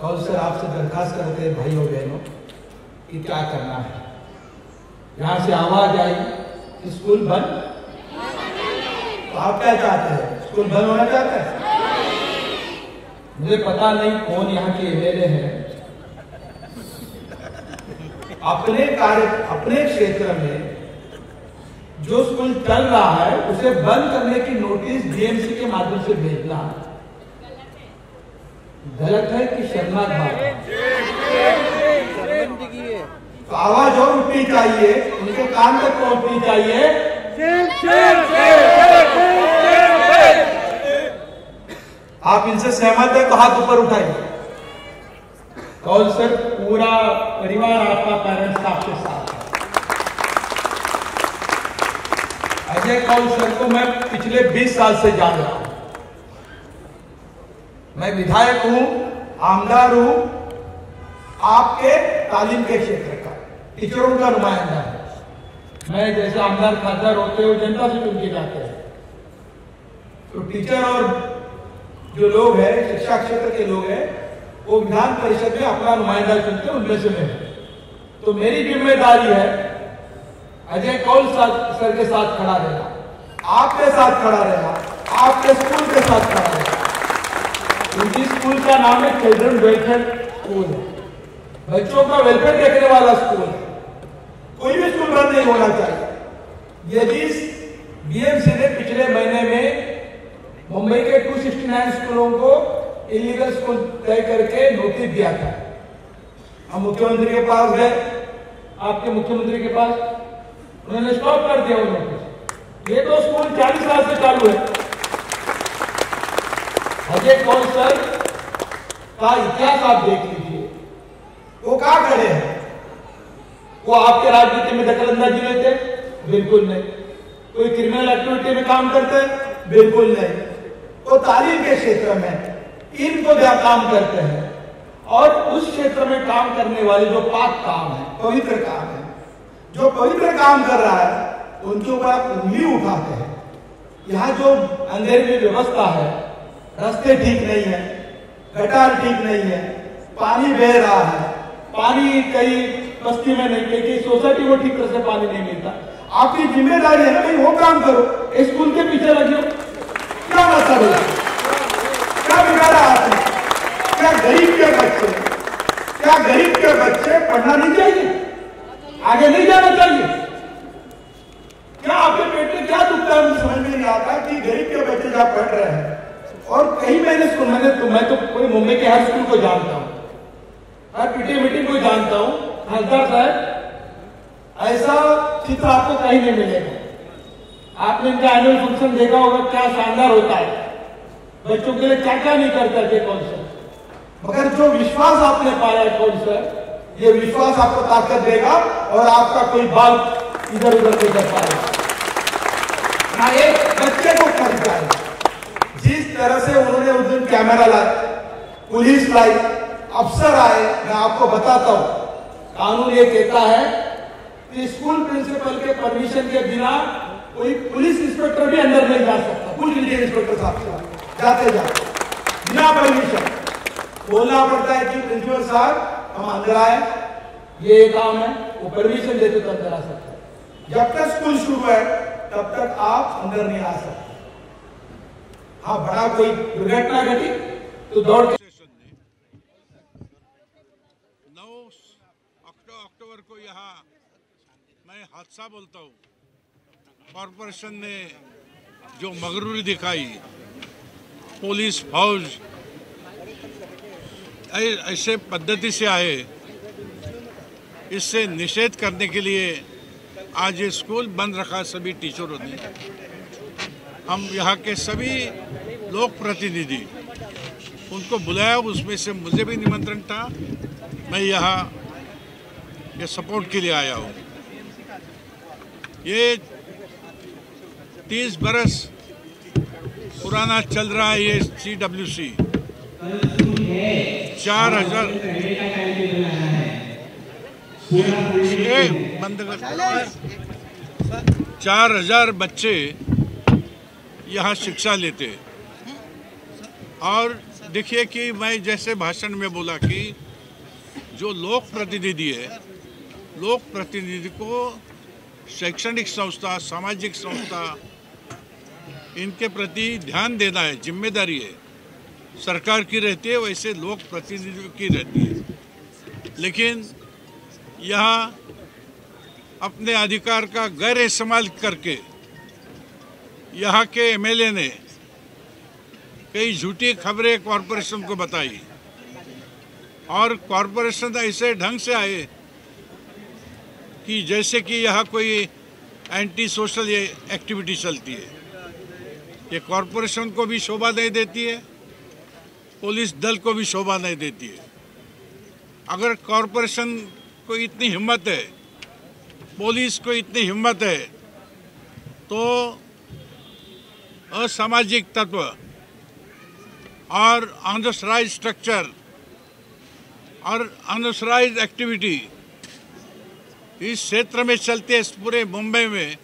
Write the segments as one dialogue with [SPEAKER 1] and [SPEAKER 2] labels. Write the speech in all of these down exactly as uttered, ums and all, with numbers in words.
[SPEAKER 1] Councillor आपसे दरखास्त करते हैं भाइयों बहनों कि क्या करना है। यहाँ से आवाज आई कि स्कूल बंद, तो आप क्या चाहते हैं? स्कूल बंद होना चाहते हैं? मुझे पता नहीं कौन यहाँ के एमएलए हैं, अपने कार्य अपने क्षेत्र में जो स्कूल चल रहा है उसे बंद करने की नोटिस डीएमसी के माध्यम से भेजना गलत है कि शर्मनाक बात है? तो आवाज और उठनी चाहिए, उनके कान तक पहुंचनी चाहिए। आप इनसे सहमत है तो हाथ ऊपर उठाइए। कौंसलर पूरा परिवार आपका, पेरेंट्स आपके साथ है। अजय कौंसलर को मैं पिछले बीस साल से जान रहा हूं। मैं विधायक हूं, आमदार हूं, आपके तालीम के क्षेत्र का, टीचरों का नुमाइंदा है। मैं जैसे आमदार खासदार होते हुए जनता से चुन के जाते हैं, तो टीचर और जो लोग हैं, शिक्षा क्षेत्र के लोग हैं, वो विधान परिषद में अपना नुमाइंदा चुनते हैं, उनमें से मैं। तो मेरी जिम्मेदारी है अजय कौल सर के साथ खड़ा रहना, आपके साथ खड़ा रहना, आपके स्कूल के साथ खड़ा रहना। उनकी स्कूल का नाम है चिल्ड्रन वेलफेयर स्कूल है, बच्चों का वेलफेयर देखने वाला स्कूल है। कोई भी स्कूल बंद नहीं होना चाहिए। यदि बीएमसी ने पिछले महीने में मुंबई के दो सौ उनहत्तर स्कूलों को इलीगल स्कूल तय करके नोटिस दिया था, हम मुख्यमंत्री के पास गए, आपके मुख्यमंत्री के पास, उन्होंने स्टॉप कर दिया वो नोटिस। ये तो स्कूल चालीस साल से चालू है। अजय कौंसलर का इतिहास आप देख लीजिए, वो कहां खड़े हैं? वो आपके राजनीति में दखलंदाजी लेते? बिल्कुल नहीं। कोई क्रिमिनल एक्टिविटी में काम करते? बिल्कुल नहीं। वो तालीम के क्षेत्र में इनको क्या काम करते हैं, और उस क्षेत्र में काम करने वाले जो पाक काम है, पवित्र काम है, जो पवित्र काम कर रहा है, उनके ऊपर आप उंगली उठाते हैं। यहाँ जो अंधेरे में व्यवस्था है, रास्ते ठीक नहीं है, गटार ठीक नहीं है, पानी बह रहा है, पानी कई बस्ती में नहीं, कई सोसाइटी को ठीक तरह से पानी नहीं मिलता। आपकी जिम्मेदारी है ना भाई, वो काम करो, स्कूल के पीछे लगे हो। क्या मतलब है? क्या बिगाड़ा आपने? क्या गरीब के बच्चे, क्या गरीब के बच्चे पढ़ना नहीं चाहिए, आगे नहीं जाना चाहिए? क्या आपके पेट में क्या दुखता है? मुझे समझ में नहीं आता कि गरीब के बच्चे जहां पढ़ रहे हैं, और कहीं मैंने स्कूल मैंने तो मैं तो पूरे मुंबई के हर स्कूल को जानता हूं, हर पीटी मीटिंग को जानता हूं। खासदार साहब, ऐसा चित्र आपको कहीं नहीं मिलेगा। आपने इनका एनुअल फंक्शन देखा होगा, क्या शानदार होता है, बच्चों के लिए क्या क्या नहीं करता है कौंसलर। मगर जो विश्वास आपने पाया है कौंसलर, ये विश्वास आपको ताकत देगा और आपका कोई बाल इधर उधर नहीं कर पाएगा, ना एक बच्चे को कर जाएगा। जिस तरह से उन्होंने उस दिन कैमरा लाया, पुलिस लाई, अफसर आए, मैं आपको बताता हूं, कानून ये कहता है कि स्कूल प्रिंसिपल के परमिशन के बिना कोई पुलिस इंस्पेक्टर भी अंदर नहीं जा सकता। पुलिस इंस्पेक्टर साहब जाते जाते बिना परमिशन बोलना पड़ता है कि प्रिंसिपल साहब हम अंदर आए, ये काम है, वो परमिशन देते तो अंदर आ सकते हैं। जब तक स्कूल शुरू है तब तक आप अंदर नहीं आ सकते। हाँ, बड़ा कोई दुर्घटना घटी तो दौड़ के
[SPEAKER 2] नौ अक्टूबर को यहाँ मैं हादसा बोलता हूँ, कॉरपोरेशन ने जो मगरूरी दिखाई, पुलिस फौज ऐसे पद्धति से आए, इससे निषेध करने के लिए आज ये स्कूल बंद रखा सभी टीचरों ने। हम यहाँ के सभी लोक प्रतिनिधि उनको बुलाया, उसमें से मुझे भी निमंत्रण था, मैं यहाँ ये सपोर्ट के लिए आया हूँ। ये तीस बरस पुराना चल रहा है ये सी डब्ल्यू सी। चार हजार बंद चार हजार बच्चे यहाँ शिक्षा लेते हैं और देखिए कि मैं जैसे भाषण में बोला कि जो लोक प्रतिनिधि है, लोक प्रतिनिधि को शैक्षणिक संस्था, सामाजिक संस्था, इनके प्रति ध्यान देना है, जिम्मेदारी है, सरकार की रहती है, वैसे लोक प्रतिनिधियों की रहती है। लेकिन यहाँ अपने अधिकार का गैर इस्तेमाल करके यहाँ के एमएलए ने कई झूठी खबरें कॉरपोरेशन को बताई और कॉरपोरेशन ऐसे ढंग से आए कि जैसे कि यहाँ कोई एंटी सोशल एक्टिविटी चलती है। ये कॉरपोरेशन को भी शोभा नहीं देती है, पुलिस दल को भी शोभा नहीं देती है। अगर कॉरपोरेशन को इतनी हिम्मत है, पुलिस को इतनी हिम्मत है, तो असामाजिक तत्व और अनऑथराइज्ड स्ट्रक्चर और अनऑथराइज्ड एक्टिविटी इस क्षेत्र में चलते पूरे मुंबई में,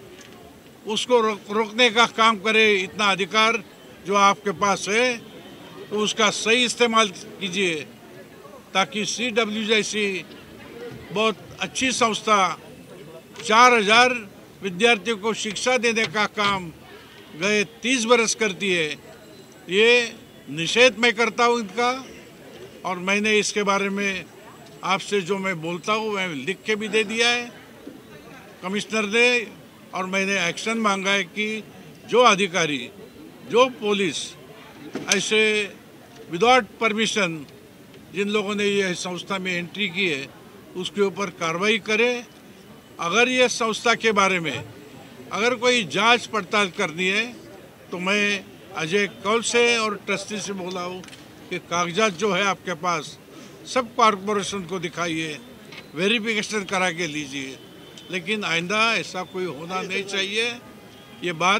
[SPEAKER 2] उसको रो, रोकने का काम करे। इतना अधिकार जो आपके पास है तो उसका सही इस्तेमाल कीजिए, ताकि सी डब्ल्यू जैसी बहुत अच्छी संस्था चार हजार विद्यार्थियों को शिक्षा देने का काम गए तीस बरस करती है। ये निषेध मैं करता हूँ इनका, और मैंने इसके बारे में आपसे जो मैं बोलता हूँ मैं लिख के भी दे दिया है कमिश्नर ने, और मैंने एक्शन मांगा है कि जो अधिकारी, जो पुलिस ऐसे विदाउट परमिशन जिन लोगों ने ये संस्था में एंट्री की है उसके ऊपर कार्रवाई करे। अगर ये संस्था के बारे में अगर कोई जांच पड़ताल करनी है तो मैं अजय कौल से और ट्रस्टी से बोला हूँ कि कागजात जो है आपके पास सब कॉरपोरेशन को दिखाइए, वेरिफिकेशन करा के लीजिए। लेकिन आइंदा ऐसा कोई होना नहीं चाहिए। ये बात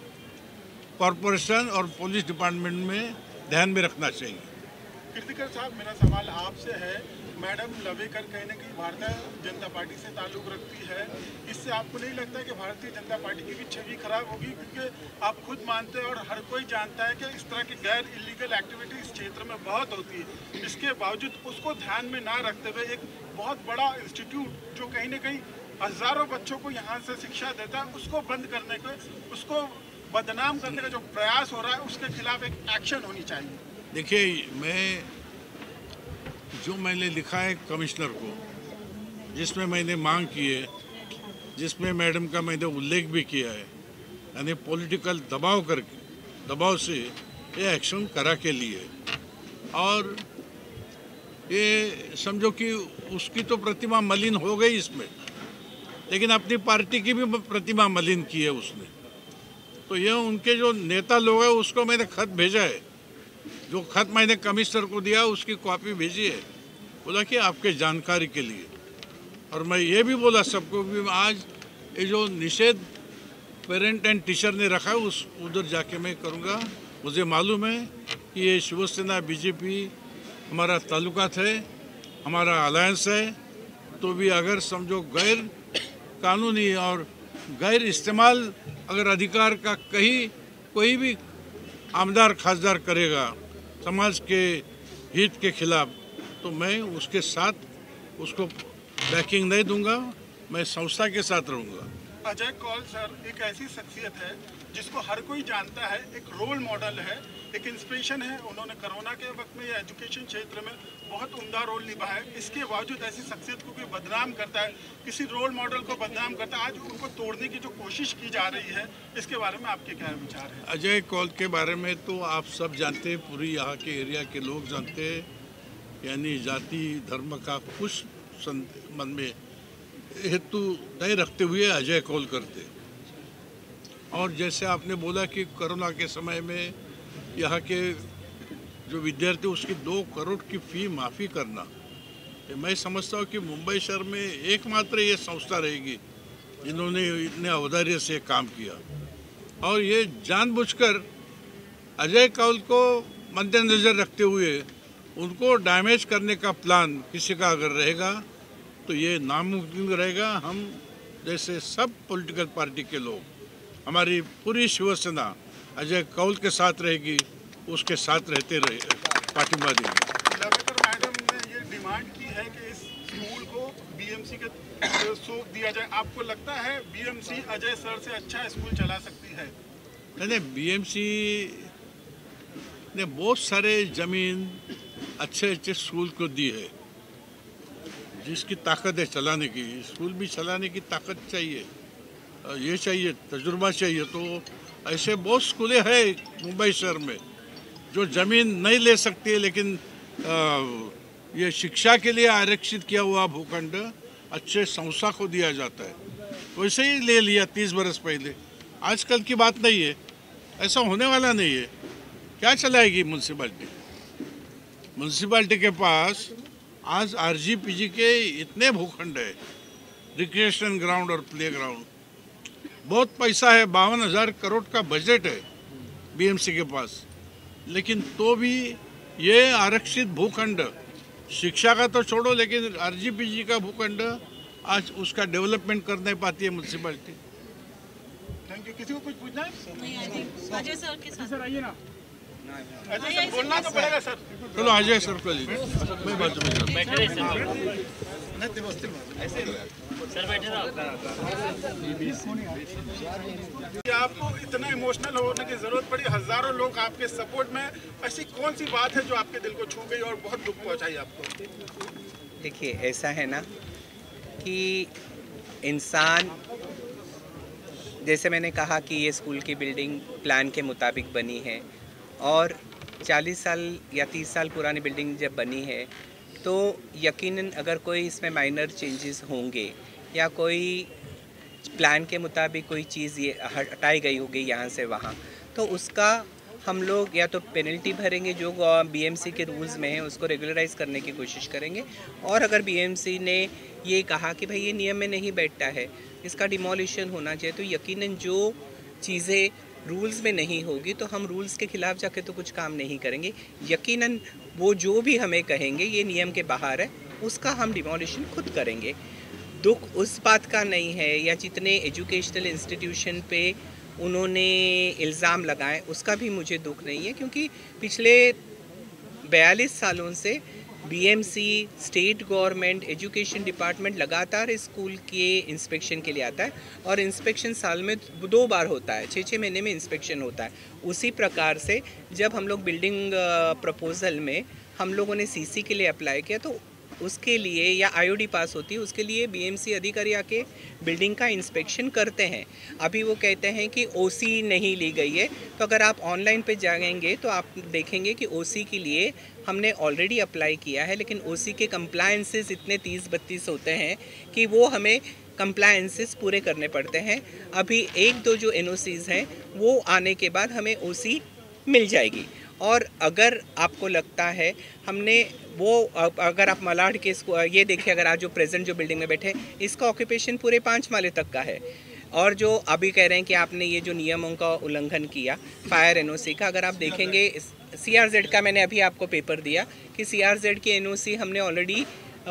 [SPEAKER 2] कॉरपोरेशन और पुलिस डिपार्टमेंट में ध्यान में रखना चाहिए।
[SPEAKER 3] कीर्तिकर साहब, मेरा सवाल आपसे है। मैडम लवेकर कहीं ना कहीं भारतीय जनता पार्टी से ताल्लुक़ रखती है, इससे आपको नहीं लगता है कि भारतीय जनता पार्टी की भी छवि खराब होगी? क्योंकि आप खुद मानते हैं और हर कोई जानता है कि इस तरह की गैर इलीगल एक्टिविटी इस क्षेत्र में बहुत होती है। इसके बावजूद उसको ध्यान में ना रखते हुए एक बहुत बड़ा इंस्टीट्यूट जो कहीं ना कहीं हज़ारों बच्चों को यहाँ से शिक्षा देता है, उसको बंद करने के, उसको बदनाम करने का जो प्रयास हो रहा है, उसके खिलाफ एक एक्शन होनी चाहिए।
[SPEAKER 2] देखिए, मैं जो मैंने लिखा है कमिश्नर को, जिसमें मैंने मांग की है, जिसमें मैडम का मैंने उल्लेख भी किया है, यानी पॉलिटिकल दबाव करके दबाव से ये एक्शन करा के लिए, और ये समझो कि उसकी तो प्रतिमा मलिन हो गई इसमें, लेकिन अपनी पार्टी की भी प्रतिमा मलिन की है उसने। तो ये उनके जो नेता लोग हैं उसको मैंने खत भेजा है, जो खत मैंने कमिश्नर को दिया उसकी कॉपी भेजी है, बोला कि आपके जानकारी के लिए। और मैं ये भी बोला सबको भी आज ये जो निषेध पेरेंट एंड टीचर ने रखा है उस उधर जाके मैं करूँगा। मुझे मालूम है कि ये शिवसेना बीजेपी हमारा ताल्लुकात है, हमारा अलायंस है, तो भी अगर समझो गैर कानूनी और गैर इस्तेमाल अगर अधिकार का कहीं कोई भी आमदार खासदार करेगा समाज के हित के खिलाफ, तो मैं उसके साथ उसको बैकिंग नहीं दूंगा, मैं संस्था के साथ रहूंगा।
[SPEAKER 3] अजय कौल सर एक ऐसी शख्सियत है जिसको हर कोई जानता है, एक रोल मॉडल है, एक इंस्पिरेशन है। उन्होंने कोरोना के वक्त में या एजुकेशन क्षेत्र में बहुत उम्दा रोल निभाया है। इसके बावजूद ऐसी शख्सियत को कोई बदनाम करता है, किसी रोल मॉडल को बदनाम करता है, आज उनको तोड़ने की जो कोशिश की जा रही है, इसके बारे में आपके क्या विचार है?
[SPEAKER 2] अजय कौल के बारे में तो आप सब जानते हैं, पूरी यहाँ के एरिया के लोग जानते हैं, यानी जाति धर्म का कुछ मन में हेतु नहीं रखते हुए अजय कौल करते। और जैसे आपने बोला कि कोरोना के समय में यहाँ के जो विद्यार्थी उसकी दो करोड़ की फ़ी माफ़ी करना, मैं समझता हूँ कि मुंबई शहर में एकमात्र ये संस्था रहेगी जिन्होंने इतने औदार्य से काम किया। और ये जानबूझकर अजय कौल को मद्देनज़र रखते हुए उनको डैमेज करने का प्लान किसी का अगर रहेगा तो ये नामुमकिन रहेगा। हम जैसे सब पॉलिटिकल पार्टी के लोग, हमारी पूरी शिवसेना अजय कौल के साथ रहेगी उसके साथ रहते रहे पार्टिमा देंगे।
[SPEAKER 3] लवेकर मैडम ने ये डिमांड की है कि इस स्कूल को बीएमसी के सौंप दिया जाए। आपको लगता है बीएमसी अजय सर से अच्छा स्कूल चला सकती है?
[SPEAKER 2] नहीं, बीएमसी ने बहुत सारे जमीन अच्छे अच्छे स्कूल को दी है, जिसकी ताकत है चलाने की। स्कूल भी चलाने की ताकत चाहिए, ये चाहिए, तजुर्बा चाहिए। तो ऐसे बहुत स्कूलें हैं मुंबई शहर में जो ज़मीन नहीं ले सकती है, लेकिन आ, ये शिक्षा के लिए आरक्षित किया हुआ भूखंड अच्छे संस्था को दिया जाता है। वैसे ही ले लिया तीस बरस पहले। आजकल की बात नहीं है, ऐसा होने वाला नहीं है। क्या चलाएगी म्यूनसिपाल्टी? म्यूनसिपाल्टी के पास आज आरजीपीजी के इतने भूखंड है, रिक्रिएशन ग्राउंड और प्ले ग्राउंड, बहुत पैसा है, बावन हजार करोड़ का बजट है बीएमसी के पास। लेकिन तो भी ये आरक्षित भूखंड, शिक्षा का तो छोड़ो, लेकिन आरजीपीजी का भूखंड आज उसका डेवलपमेंट कर नहीं पाती है म्यूनसिपाल्टी।
[SPEAKER 3] Thank you. किसी को कुछ पूछना है?
[SPEAKER 4] नहीं, अजय सर के साथ।
[SPEAKER 3] सर आइए ना। अजय सर बोलना तो पड़ेगा सर।
[SPEAKER 2] चलो अजय सर को लीजिए, मैं बाजू में सर
[SPEAKER 4] बैठे
[SPEAKER 3] आपको इतना इमोशनल होने की जरूरत पड़ी, हजारों लोग आपके सपोर्ट में, ऐसी कौन सी बात है जो आपके दिल को छू गई और बहुत दुख पहुंचाई आपको?
[SPEAKER 5] देखिए, ऐसा है ना कि इंसान, जैसे मैंने कहा कि ये स्कूल की बिल्डिंग प्लान के मुताबिक बनी है और चालीस साल या तीस साल पुरानी बिल्डिंग जब बनी है तो यकीनन अगर कोई इसमें माइनर चेंजेस होंगे या कोई प्लान के मुताबिक कोई चीज़ ये हटाई गई होगी यहाँ से वहाँ, तो उसका हम लोग या तो पेनल्टी भरेंगे जो बीएमसी के रूल्स में है, उसको रेगुलराइज करने की कोशिश करेंगे। और अगर बीएमसी ने ये कहा कि भाई ये नियम में नहीं बैठता है, इसका डिमोलिशन होना चाहिए, तो यकीनन जो चीज़ें रूल्स में नहीं होगी तो हम रूल्स के ख़िलाफ़ जाके तो कुछ काम नहीं करेंगे। यकीनन वो जो भी हमें कहेंगे ये नियम के बाहर है, उसका हम डिमोलिशन खुद करेंगे। दुख उस बात का नहीं है, या जितने एजुकेशनल इंस्टीट्यूशन पे उन्होंने इल्ज़ाम लगाए उसका भी मुझे दुख नहीं है, क्योंकि पिछले बयालीस सालों से BMC, state government, education department लगातार स्कूल के इंस्पेक्शन के लिए आता है और इंस्पेक्शन साल में दो बार होता है, छः छः महीने में इंस्पेक्शन होता है। उसी प्रकार से जब हम लोग बिल्डिंग प्रपोजल में हम लोगों ने सीसी के लिए अप्लाई किया तो उसके लिए, या आईओडी पास होती है उसके लिए बीएमसी अधिकारी आके बिल्डिंग का इंस्पेक्शन करते हैं। अभी वो कहते हैं कि ओसी नहीं ली गई है, तो अगर आप ऑनलाइन पे जाएंगे तो आप देखेंगे कि ओसी के लिए हमने ऑलरेडी अप्लाई किया है, लेकिन ओसी के कंप्लायंसेस इतने तीस बत्तीस होते हैं कि वो हमें कंप्लायंसेस पूरे करने पड़ते हैं। अभी एक दो जो एनओसीज हैं वो आने के बाद हमें ओसी मिल जाएगी। और अगर आपको लगता है हमने वो, अगर आप मलाड के ये देखिए, अगर आज जो प्रेजेंट जो बिल्डिंग में बैठे, इसका ऑक्यूपेशन पूरे पाँच माले तक का है। और जो अभी कह रहे हैं कि आपने ये जो नियमों का उल्लंघन किया फायर एनओसी का, अगर आप देखेंगे सीआरजेड का, मैंने अभी आपको पेपर दिया कि सीआरजेड की एनओसी हमने ऑलरेडी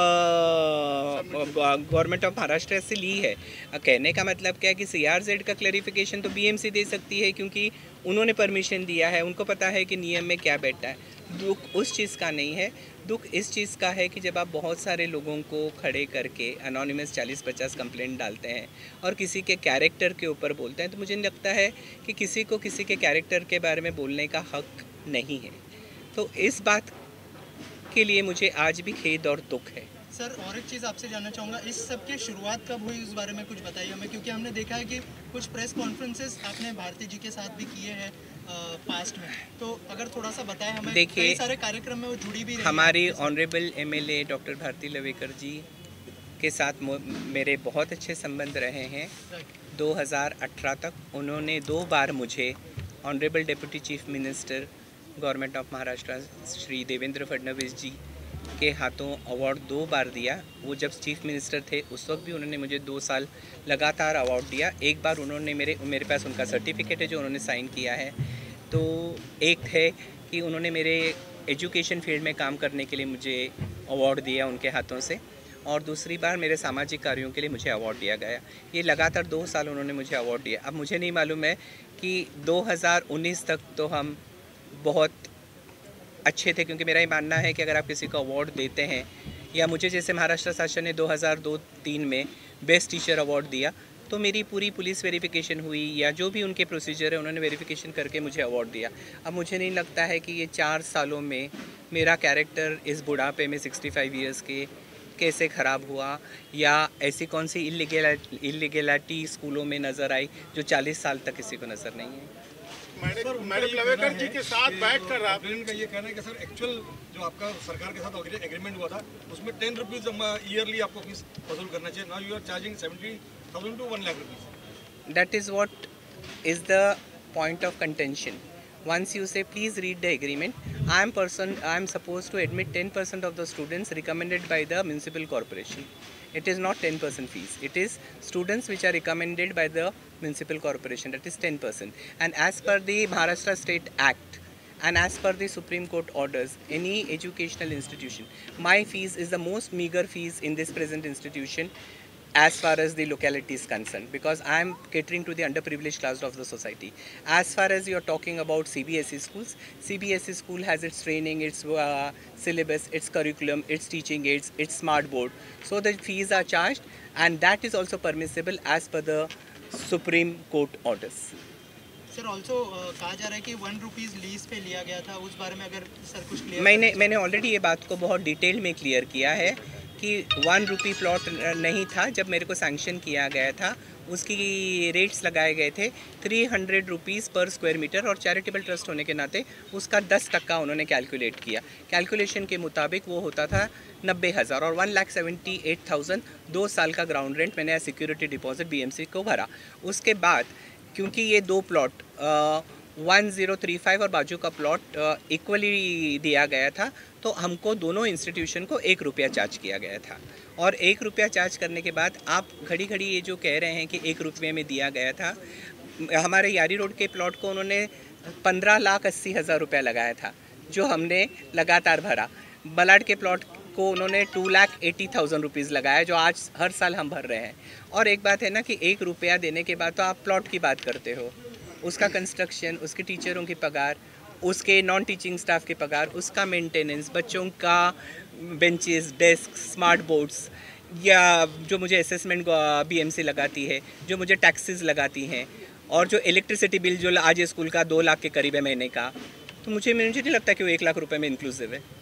[SPEAKER 5] गवर्नमेंट ऑफ महाराष्ट्र से ली है। कहने का मतलब क्या है कि सीआरजेड का क्लैरिफिकेशन तो बीएमसी दे सकती है, क्योंकि उन्होंने परमिशन दिया है, उनको पता है कि नियम में क्या बैठता है। दुख उस चीज़ का नहीं है, दुख इस चीज़ का है कि जब आप बहुत सारे लोगों को खड़े करके अनोनिमस चालीस पचास कंप्लेंट डालते हैं और किसी के कैरेक्टर के ऊपर बोलते हैं, तो मुझे लगता है कि किसी को किसी के कैरेक्टर के बारे में बोलने का हक नहीं है। तो इस बात के लिए मुझे आज भी खेद और दुख है।
[SPEAKER 6] सर, और एक चीज़ आपसे जानना चाहूँगा, इस सब की शुरुआत कब हुई उस बारे में कुछ बताइए हमें, क्योंकि हमने देखा है कि कुछ प्रेस कॉन्फ्रेंसेस आपने भारती जी के साथ भी किए हैं पास्ट में, तो अगर थोड़ा सा बताएं हमें। देखिए, सारे कार्यक्रम में वो जुड़ी भी रही।
[SPEAKER 5] हमारी honourable MLA doctor Bharati Lavekar ji के साथ मेरे बहुत अच्छे संबंध रहे हैं। दो हज़ार अठारह तक उन्होंने दो बार मुझे honourable deputy chief minister government of Maharashtra Shri Devendra Fadnavis ji के हाथों अवार्ड दो बार दिया। वो जब चीफ मिनिस्टर थे उस वक्त भी उन्होंने मुझे दो साल लगातार अवार्ड दिया। एक बार उन्होंने मेरे मेरे पास उनका सर्टिफिकेट है जो उन्होंने साइन किया है। तो एक है कि उन्होंने मेरे एजुकेशन फील्ड में काम करने के लिए मुझे अवार्ड दिया उनके हाथों से, और दूसरी बार मेरे सामाजिक कार्यों के लिए मुझे अवार्ड दिया गया। ये लगातार दो साल उन्होंने मुझे अवार्ड दिया। अब मुझे नहीं मालूम है कि दो हज़ार उन्नीस तक तो हम बहुत अच्छे थे, क्योंकि मेरा ये मानना है कि अगर आप किसी को अवार्ड देते हैं, या मुझे जैसे महाराष्ट्र शासन ने दो हज़ार दो तीन में बेस्ट टीचर अवार्ड दिया, तो मेरी पूरी पुलिस वेरिफिकेशन हुई या जो भी उनके प्रोसीजर है उन्होंने वेरिफिकेशन करके मुझे अवार्ड दिया। अब मुझे नहीं लगता है कि ये चार सालों में मेरा कैरेक्टर इस बुढ़ापे में सिक्सटी फाइव ईयर्स के कैसे ख़राब हुआ, या ऐसी कौन सी इलीगैलिटी स्कूलों में नज़र आई जो चालीस साल तक किसी को नज़र नहीं है।
[SPEAKER 3] मैडम मैडम लवेकर जी के साथ बैठकर आप
[SPEAKER 7] का ये कहना है कि सर एक्चुअल जो आपका सरकार के साथ एग्रीमेंट हुआ था उसमें टेन रुपीज़ ईयरली आपको फीस वसूल करना चाहिए, now you are charging seventy thousand to one lakh rupees.
[SPEAKER 5] That is what is the point of contention. Once you say please read the agreement, I am person I am supposed to admit ten percent of the students recommended by the municipal corporation. It is not ten percent fees. It is students which are recommended by the municipal corporation. That is ten percent. And as per the Maharashtra State Act and as per the Supreme Court orders, any educational institution, my fees is the most meager fees in this present institution as far as the locality is concerned, because I am catering to the underprivileged class of the society. As far as you are talking about C B S E schools, C B S E school has its training, its uh, syllabus, its curriculum, its teaching aids, its smart board. So the fees are charged, and that is also permissible as per the Supreme Court orders.
[SPEAKER 6] Sir also कहा जा रहा है कि one rupees lease पे लिया गया था, उस बारे में अगर सर कुछ क्लियर।
[SPEAKER 5] मैंने मैंने ऑलरेडी ये बात को बहुत डिटेल में क्लियर किया है कि वन रुपी प्लॉट नहीं था। जब मेरे को सैंक्शन किया गया था उसकी रेट्स लगाए गए थे three hundred rupees per square metre, और चैरिटेबल ट्रस्ट होने के नाते उसका दस टक्का उन्होंने कैलकुलेट किया। कैलकुलेशन के मुताबिक वो होता था नब्बे हज़ार और one lakh seventy eight thousand दो साल का ग्राउंड रेंट मैंने सिक्योरिटी डिपॉजिट बीएमसी को भरा। उसके बाद क्योंकि ये दो plot one zero three five और बाजू का प्लॉट इक्वली दिया गया था, तो हमको दोनों इंस्टीट्यूशन को एक रुपया चार्ज किया गया था। और एक रुपया चार्ज करने के बाद आप घड़ी घड़ी ये जो कह रहे हैं कि एक रुपये में दिया गया था, हमारे यारी रोड के प्लॉट को उन्होंने पंद्रह लाख अस्सी हज़ार रुपया लगाया था, जो हमने लगातार भरा। बलाड के प्लॉट को उन्होंने two lakh eighty thousand rupees लगाया, जो आज हर साल हम भर रहे हैं। और एक बात है ना कि एक रुपया देने के बाद तो आप प्लॉट की बात करते हो, उसका कंस्ट्रक्शन, उसके टीचरों की पगार, उसके नॉन टीचिंग स्टाफ की पगार, उसका मेंटेनेंस, बच्चों का बेंचेस, डेस्क, स्मार्ट बोर्ड्स, या जो मुझे असेसमेंट बीएमसी लगाती है, जो मुझे टैक्सेस लगाती हैं, और जो इलेक्ट्रिसिटी बिल जो आज स्कूल का दो लाख के करीब है महीने का, तो मुझे मुझे नहीं लगता कि वो एक लाख रुपए में इंक्लूसिव है।